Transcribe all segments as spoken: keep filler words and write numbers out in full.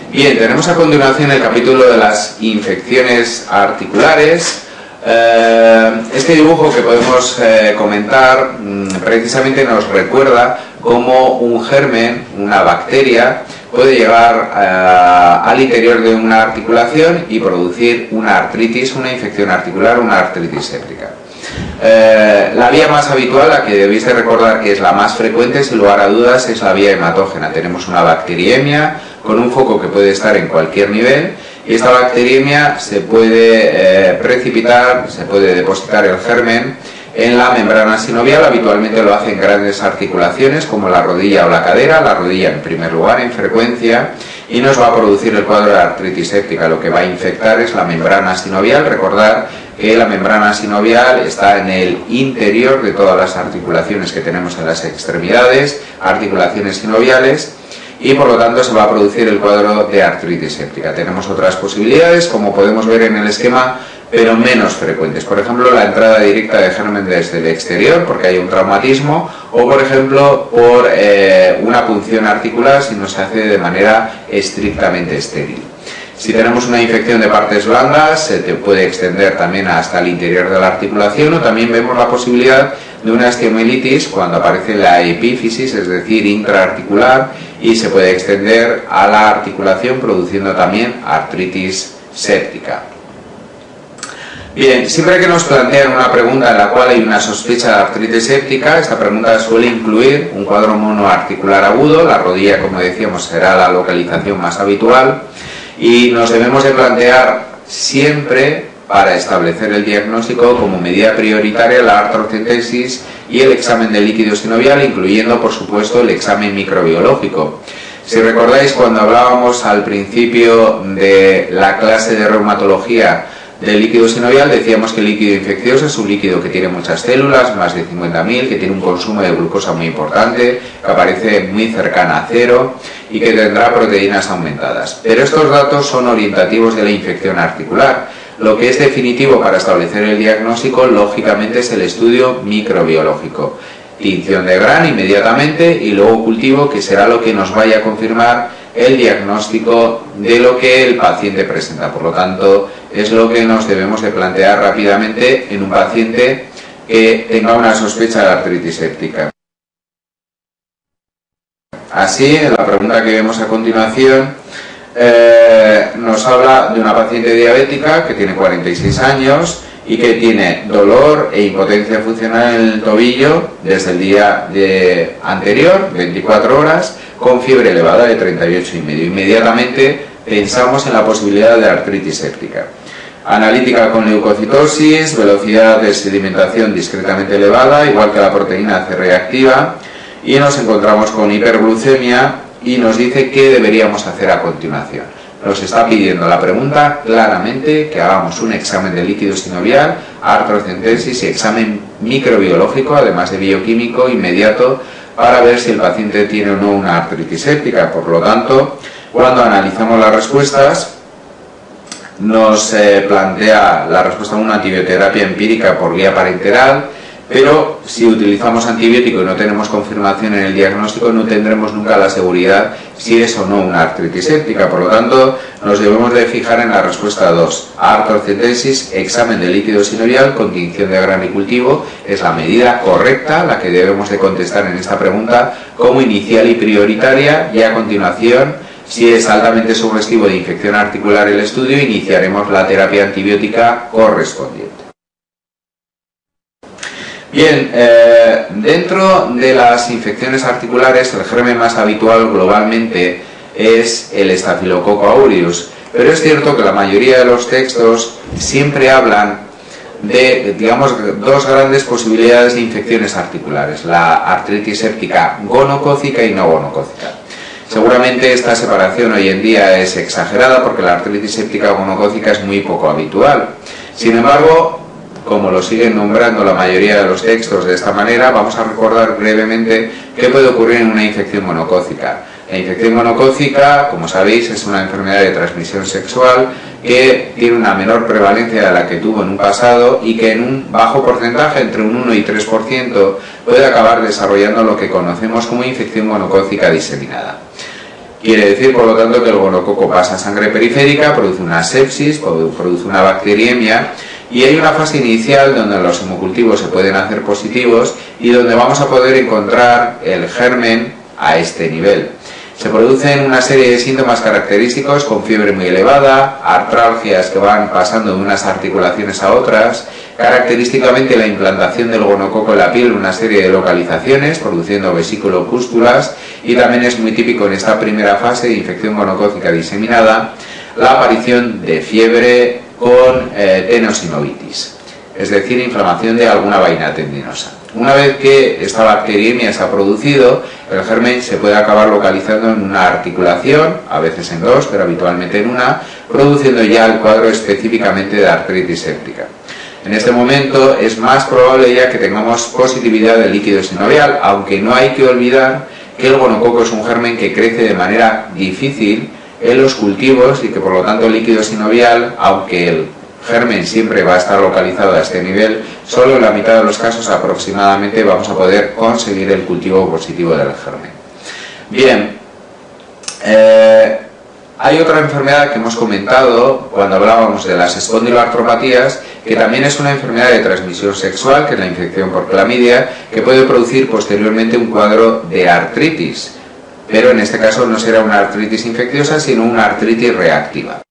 Bien, tenemos a continuación el capítulo de las infecciones articulares. Eh, este dibujo que podemos eh, comentar mmm, precisamente nos recuerda cómo un germen, una bacteria, puede llegar eh, al interior de una articulación y producir una artritis, una infección articular, una artritis séptica. Eh, la vía más habitual, la que debéis de recordar que es la más frecuente, sin lugar a dudas, es la vía hematógena. Tenemos una bacteriemia con un foco que puede estar en cualquier nivel y esta bacteriemia se puede eh, precipitar, se puede depositar el germen en la membrana sinovial. Habitualmente lo hace en grandes articulaciones como la rodilla o la cadera, la rodilla en primer lugar en frecuencia, y nos va a producir el cuadro de artritis séptica. Lo que va a infectar es la membrana sinovial. Recordad que la membrana sinovial está en el interior de todas las articulaciones que tenemos en las extremidades, articulaciones sinoviales, y por lo tanto se va a producir el cuadro de artritis séptica. Tenemos otras posibilidades, como podemos ver en el esquema, pero menos frecuentes. Por ejemplo, la entrada directa de germen desde el exterior, porque hay un traumatismo, o por ejemplo, por eh, una punción articular si no se hace de manera estrictamente estéril. Si tenemos una infección de partes blandas, se te puede extender también hasta el interior de la articulación, o también vemos la posibilidad de una osteomielitis cuando aparece la epífisis, es decir, intraarticular, y se puede extender a la articulación produciendo también artritis séptica. Bien, siempre que nos plantean una pregunta en la cual hay una sospecha de artritis séptica, esta pregunta suele incluir un cuadro monoarticular agudo. La rodilla, como decíamos, será la localización más habitual, y nos debemos de plantear siempre, para establecer el diagnóstico, como medida prioritaria la artrocentesis y el examen de líquido sinovial, incluyendo por supuesto el examen microbiológico. Si recordáis, cuando hablábamos al principio de la clase de reumatología del líquido sinovial, decíamos que el líquido infeccioso es un líquido que tiene muchas células, más de cincuenta mil, que tiene un consumo de glucosa muy importante, que aparece muy cercana a cero y que tendrá proteínas aumentadas. Pero estos datos son orientativos de la infección articular. Lo que es definitivo para establecer el diagnóstico, lógicamente, es el estudio microbiológico. Tinción de Gram inmediatamente y luego cultivo, que será lo que nos vaya a confirmar el diagnóstico de lo que el paciente presenta. Por lo tanto, es lo que nos debemos de plantear rápidamente en un paciente que tenga una sospecha de artritis séptica. Así, la pregunta que vemos a continuación eh, nos habla de una paciente diabética que tiene cuarenta y seis años y que tiene dolor e impotencia funcional en el tobillo desde el día de anterior, veinticuatro horas, con fiebre elevada de treinta y ocho y medio. Inmediatamente pensamos en la posibilidad de artritis séptica. Analítica con leucocitosis, velocidad de sedimentación discretamente elevada, igual que la proteína C reactiva, y nos encontramos con hiperglucemia y nos dice qué deberíamos hacer a continuación. Nos está pidiendo la pregunta claramente que hagamos un examen de líquido sinovial, artrocentesis y examen microbiológico, además de bioquímico inmediato, para ver si el paciente tiene o no una artritis séptica. Por lo tanto, cuando analizamos las respuestas, nos eh, plantea la respuesta a una antibioterapia empírica por vía parenteral, pero si utilizamos antibiótico y no tenemos confirmación en el diagnóstico, no tendremos nunca la seguridad si es o no una artritis séptica. Por lo tanto, nos debemos de fijar en la respuesta dos. Artrocentesis, examen de líquido sinovial con tinción de Gram y cultivo, es la medida correcta, la que debemos de contestar en esta pregunta como inicial y prioritaria, y a continuación, si es altamente sugestivo de infección articular el estudio, iniciaremos la terapia antibiótica correspondiente. Bien, eh, dentro de las infecciones articulares, el germen más habitual globalmente es el Staphylococcus aureus, pero es cierto que la mayoría de los textos siempre hablan de, digamos, dos grandes posibilidades de infecciones articulares: la artritis séptica gonocócica y no gonocócica. Seguramente esta separación hoy en día es exagerada porque la artritis séptica gonocócica es muy poco habitual. Sin embargo, como lo siguen nombrando la mayoría de los textos de esta manera, vamos a recordar brevemente qué puede ocurrir en una infección gonocócica. La infección gonocócica, como sabéis, es una enfermedad de transmisión sexual que tiene una menor prevalencia de la que tuvo en un pasado y que en un bajo porcentaje, entre un uno y tres por ciento, puede acabar desarrollando lo que conocemos como infección gonocócica diseminada. Quiere decir, por lo tanto, que el gonococo pasa a sangre periférica, produce una sepsis, produce una bacteriemia, y hay una fase inicial donde los hemocultivos se pueden hacer positivos y donde vamos a poder encontrar el germen a este nivel. Se producen una serie de síntomas característicos con fiebre muy elevada, artralgias que van pasando de unas articulaciones a otras, característicamente la implantación del gonococo en la piel en una serie de localizaciones, produciendo vesículo-pústulas, y también es muy típico en esta primera fase de infección gonocócica diseminada la aparición de fiebre con eh, tenosinovitis, es decir, inflamación de alguna vaina tendinosa. Una vez que esta bacteriemia se ha producido, el germen se puede acabar localizando en una articulación, a veces en dos, pero habitualmente en una, produciendo ya el cuadro específicamente de artritis séptica. En este momento es más probable ya que tengamos positividad del líquido sinovial, aunque no hay que olvidar que el gonococo es un germen que crece de manera difícil en los cultivos y que por lo tanto el líquido sinovial, aunque el germen siempre va a estar localizado a este nivel, solo en la mitad de los casos aproximadamente vamos a poder conseguir el cultivo positivo del germen. Bien, eh, hay otra enfermedad que hemos comentado cuando hablábamos de las espondiloartropatías, que también es una enfermedad de transmisión sexual, que es la infección por clamidia, que puede producir posteriormente un cuadro de artritis, pero en este caso no será una artritis infecciosa, sino una artritis reactiva.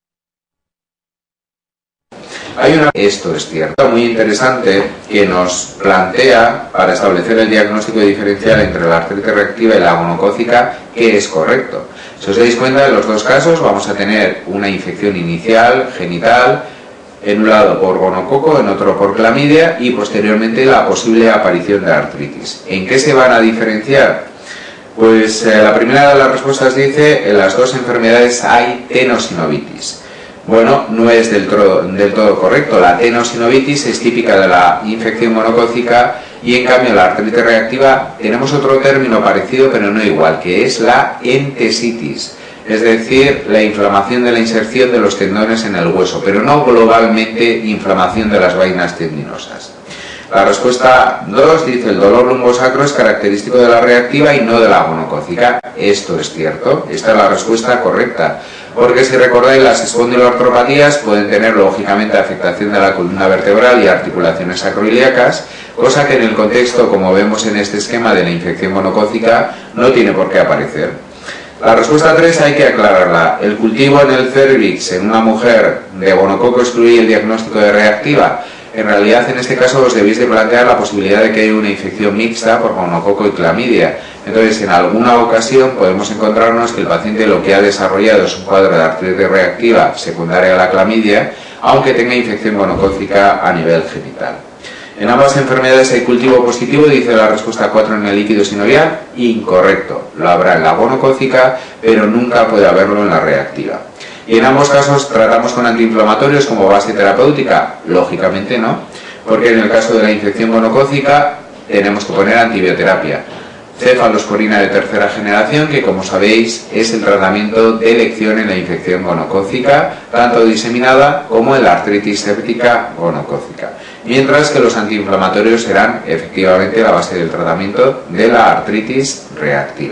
Hay una, esto es cierto, muy interesante que nos plantea para establecer el diagnóstico diferencial entre la artritis reactiva y la gonocócica, que es correcto. Si os dais cuenta, en los dos casos vamos a tener una infección inicial genital, en un lado por gonococo, en otro por clamidia, y posteriormente la posible aparición de artritis. ¿En qué se van a diferenciar? Pues eh, la primera de las respuestas dice, en las dos enfermedades hay tenosinovitis. Bueno, no es del, del todo correcto. La tenosinovitis es típica de la infección gonocócica y en cambio la artritis reactiva tenemos otro término parecido pero no igual, que es la entesitis, es decir, la inflamación de la inserción de los tendones en el hueso, pero no globalmente inflamación de las vainas tendinosas. La respuesta dos dice, el dolor lumbosacro es característico de la reactiva y no de la gonocócica. Esto es cierto, esta es la respuesta correcta, porque si recordáis, las espondiloartropatías pueden tener lógicamente afectación de la columna vertebral y articulaciones sacroiliacas, cosa que en el contexto, como vemos en este esquema de la infección gonocócica, no tiene por qué aparecer. La respuesta tres hay que aclararla. El cultivo en el cérvix en una mujer de gonococo excluye el diagnóstico de reactiva. En realidad, en este caso, os debéis de plantear la posibilidad de que haya una infección mixta por gonococo y clamidia. Entonces, en alguna ocasión podemos encontrarnos que el paciente lo que ha desarrollado es un cuadro de artritis reactiva secundaria a la clamidia, aunque tenga infección gonocócica a nivel genital. En ambas enfermedades hay cultivo positivo, dice la respuesta cuatro en el líquido sinovial. Incorrecto. Lo habrá en la gonocócica, pero nunca puede haberlo en la reactiva. Y en ambos casos tratamos con antiinflamatorios como base terapéutica. Lógicamente no, porque en el caso de la infección gonocócica tenemos que poner antibioterapia. Cefalosporina de tercera generación, que como sabéis es el tratamiento de elección en la infección gonocócica, tanto diseminada como en la artritis séptica gonocócica. Mientras que los antiinflamatorios serán efectivamente la base del tratamiento de la artritis reactiva.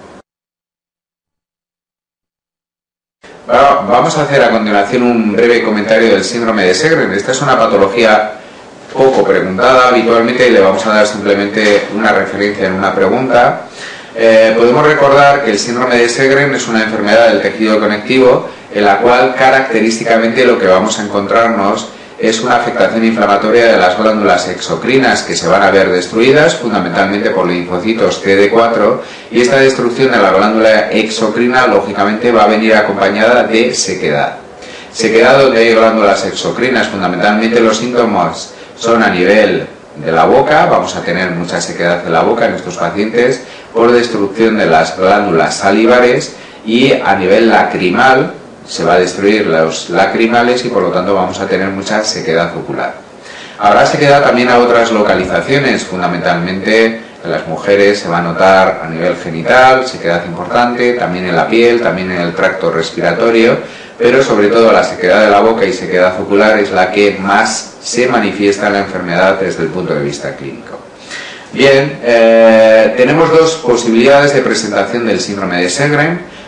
Bueno, vamos a hacer a continuación un breve comentario del síndrome de Sjögren. Esta es una patología poco preguntada habitualmente y le vamos a dar simplemente una referencia en una pregunta. Eh, podemos recordar que el síndrome de Sjögren es una enfermedad del tejido conectivo en la cual característicamente lo que vamos a encontrarnos es una afectación inflamatoria de las glándulas exocrinas que se van a ver destruidas fundamentalmente por linfocitos C D cuatro, y esta destrucción de la glándula exocrina lógicamente va a venir acompañada de sequedad. Sequedad donde hay glándulas exocrinas, fundamentalmente los síntomas son a nivel de la boca, vamos a tener mucha sequedad de la boca en estos pacientes por destrucción de las glándulas salivares, y a nivel lacrimal se va a destruir los lacrimales y por lo tanto vamos a tener mucha sequedad ocular. Habrá sequedad también a otras localizaciones, fundamentalmente en las mujeres se va a notar a nivel genital, sequedad importante, también en la piel, también en el tracto respiratorio, pero sobre todo la sequedad de la boca y sequedad ocular es la que más se manifiesta en la enfermedad desde el punto de vista clínico. Bien, eh, tenemos dos posibilidades de presentación del síndrome de Sjögren.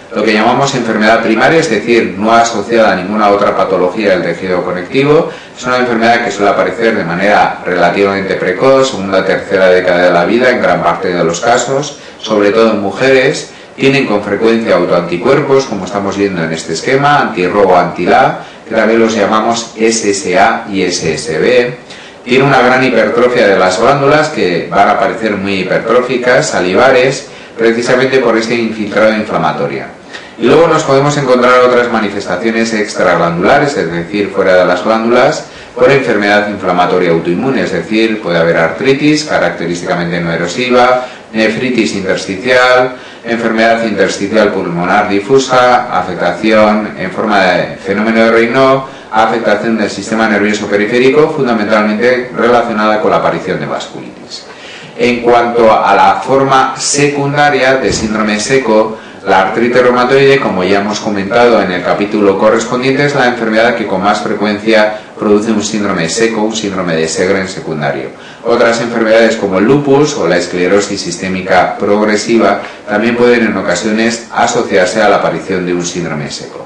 lo que llamamos enfermedad primaria, es decir, no asociada a ninguna otra patología del tejido conectivo. Es una enfermedad que suele aparecer de manera relativamente precoz, segunda o tercera década de la vida, en gran parte de los casos, sobre todo en mujeres. Tienen con frecuencia autoanticuerpos, como estamos viendo en este esquema, anti-Ro o anti-La, que también los llamamos S S A y S S B. Tiene una gran hipertrofia de las glándulas, que van a aparecer muy hipertróficas, salivares, precisamente por este infiltrado inflamatorio. Y luego nos podemos encontrar otras manifestaciones extraglandulares, es decir, fuera de las glándulas, por enfermedad inflamatoria autoinmune, es decir, puede haber artritis, característicamente no erosiva, nefritis intersticial, enfermedad intersticial pulmonar difusa, afectación en forma de fenómeno de Raynaud, afectación del sistema nervioso periférico, fundamentalmente relacionada con la aparición de vasculitis. En cuanto a la forma secundaria de síndrome seco, la artritis reumatoide, como ya hemos comentado en el capítulo correspondiente, es la enfermedad que con más frecuencia produce un síndrome seco, un síndrome de Sjögren secundario. Otras enfermedades como el lupus o la esclerosis sistémica progresiva también pueden en ocasiones asociarse a la aparición de un síndrome seco.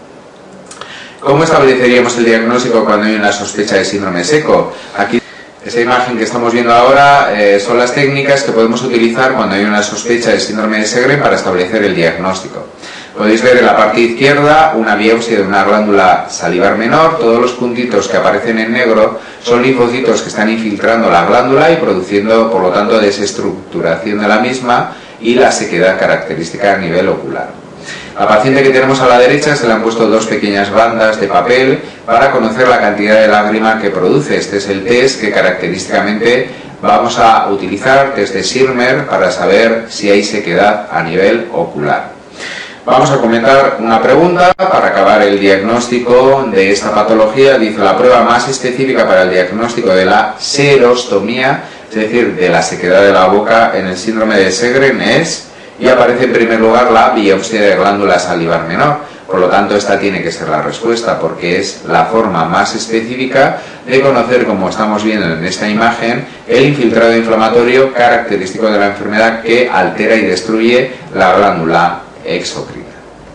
¿Cómo estableceríamos el diagnóstico cuando hay una sospecha de síndrome seco? Aquí esa imagen que estamos viendo ahora eh, son las técnicas que podemos utilizar cuando hay una sospecha de síndrome de Sjögren para establecer el diagnóstico. Podéis ver en la parte izquierda una biopsia de una glándula salivar menor. Todos los puntitos que aparecen en negro son linfocitos que están infiltrando la glándula y produciendo, por lo tanto, desestructuración de la misma y la sequedad característica a nivel ocular. A la paciente que tenemos a la derecha se le han puesto dos pequeñas bandas de papel para conocer la cantidad de lágrima que produce. Este es el test que característicamente vamos a utilizar, test de Schirmer, para saber si hay sequedad a nivel ocular. Vamos a comentar una pregunta para acabar el diagnóstico de esta patología. Dice: la prueba más específica para el diagnóstico de la xerostomía, es decir, de la sequedad de la boca en el síndrome de Sjögren, es... y aparece en primer lugar la biopsia de glándula salivar menor. Por lo tanto, esta tiene que ser la respuesta, porque es la forma más específica de conocer, como estamos viendo en esta imagen, el infiltrado inflamatorio característico de la enfermedad que altera y destruye la glándula exocrina.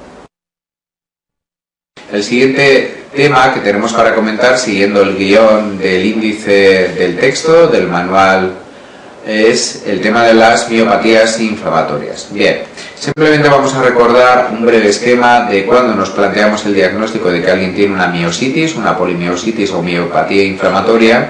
El siguiente tema que tenemos para comentar, siguiendo el guión del índice del texto, del manual, es el tema de las miopatías inflamatorias. Bien, simplemente vamos a recordar un breve esquema de cuando nos planteamos el diagnóstico de que alguien tiene una miositis, una polimiositis o miopatía inflamatoria,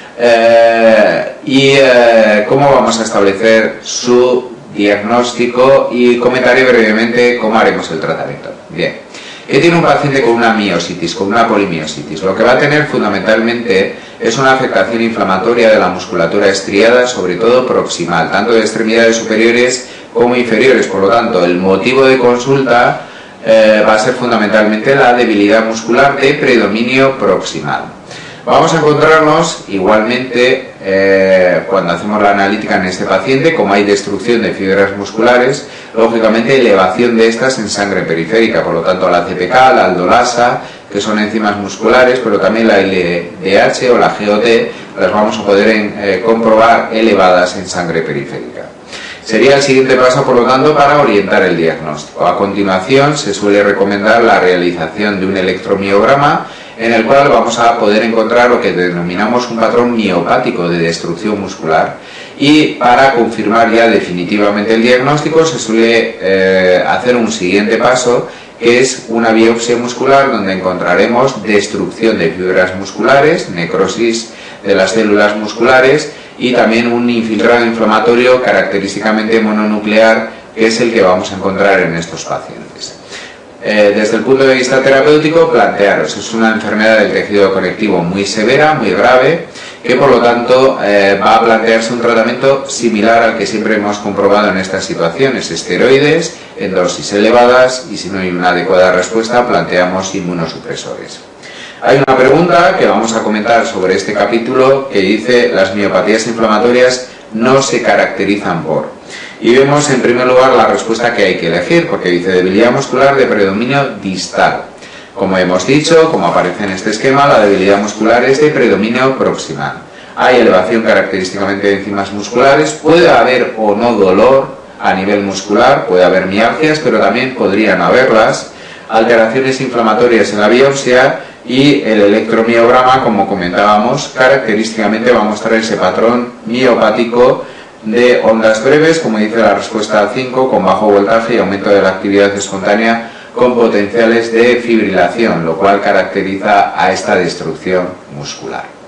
eh, y eh, cómo vamos a establecer su diagnóstico, y comentaré brevemente cómo haremos el tratamiento. Bien. ¿Qué tiene un paciente con una miositis, con una polimiositis? Lo que va a tener fundamentalmente es una afectación inflamatoria de la musculatura estriada, sobre todo proximal, tanto de extremidades superiores como inferiores. Por lo tanto, el motivo de consulta eh, va a ser fundamentalmente la debilidad muscular de predominio proximal. Vamos a encontrarnos igualmente eh, cuando hacemos la analítica en este paciente, como hay destrucción de fibras musculares, lógicamente elevación de estas en sangre periférica, por lo tanto la C P K, la aldolasa, que son enzimas musculares, pero también la L D H o la G O T, las vamos a poder en, eh, comprobar elevadas en sangre periférica. Sería el siguiente paso, por lo tanto, para orientar el diagnóstico. A continuación, se suele recomendar la realización de un electromiograma, en el cual vamos a poder encontrar lo que denominamos un patrón miopático de destrucción muscular, y para confirmar ya definitivamente el diagnóstico se suele eh, hacer un siguiente paso, que es una biopsia muscular, donde encontraremos destrucción de fibras musculares, necrosis de las células musculares y también un infiltrado inflamatorio característicamente mononuclear, que es el que vamos a encontrar en estos pacientes. Eh, desde el punto de vista terapéutico, plantearos, es una enfermedad del tejido conectivo muy severa, muy grave, que por lo tanto eh, va a plantearse un tratamiento similar al que siempre hemos comprobado en estas situaciones: esteroides en dosis elevadas, y si no hay una adecuada respuesta, planteamos inmunosupresores. Hay una pregunta que vamos a comentar sobre este capítulo que dice: las miopatías inflamatorias no se caracterizan por... Y vemos en primer lugar la respuesta que hay que elegir, porque dice debilidad muscular de predominio distal. Como hemos dicho, como aparece en este esquema, la debilidad muscular es de predominio proximal. Hay elevación característicamente de enzimas musculares, puede haber o no dolor a nivel muscular, puede haber mialgias, pero también podrían haberlas, alteraciones inflamatorias en la biopsia y el electromiograma, como comentábamos, característicamente va a mostrar ese patrón miopático de ondas breves, como dice la respuesta cinco, con bajo voltaje y aumento de la actividad espontánea con potenciales de fibrilación, lo cual caracteriza a esta destrucción muscular.